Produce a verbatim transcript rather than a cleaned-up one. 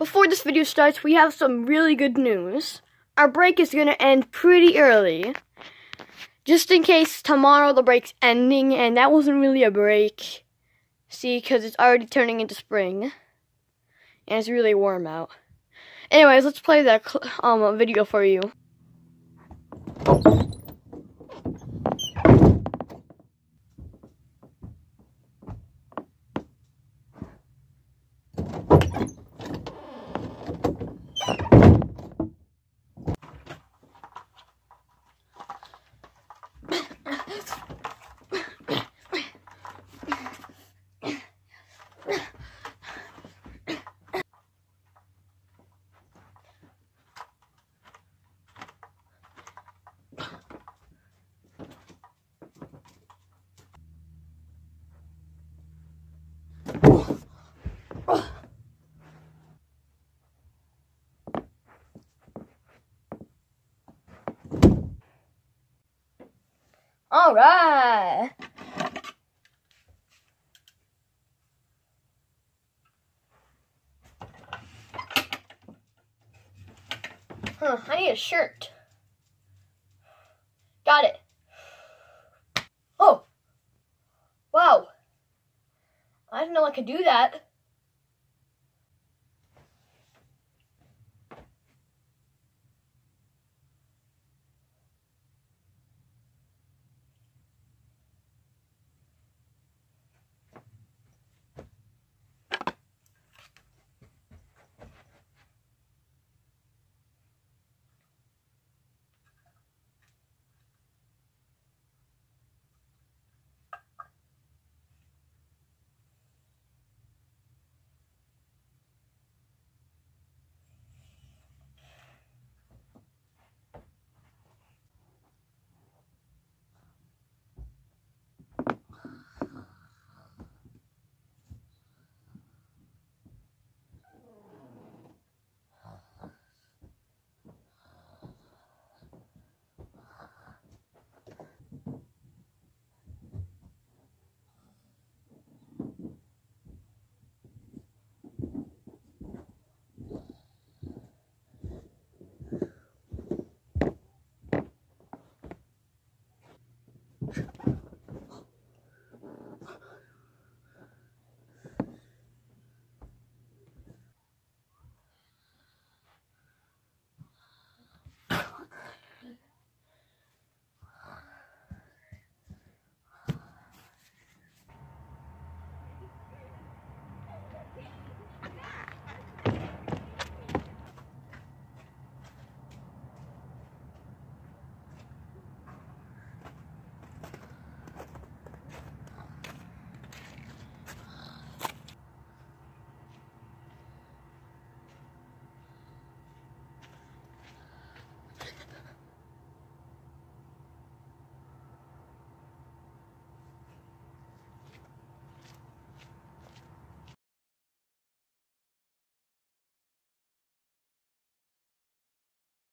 before this video starts, we have some really good news. Our break is going to end pretty early. Just in case tomorrow the break's ending, and that wasn't really a break. See, because it's already turning into spring. And it's really warm out. Anyways, let's play that um, video for you. All right. Huh, I need a shirt. Got it. Oh. Wow. I didn't know I could do that.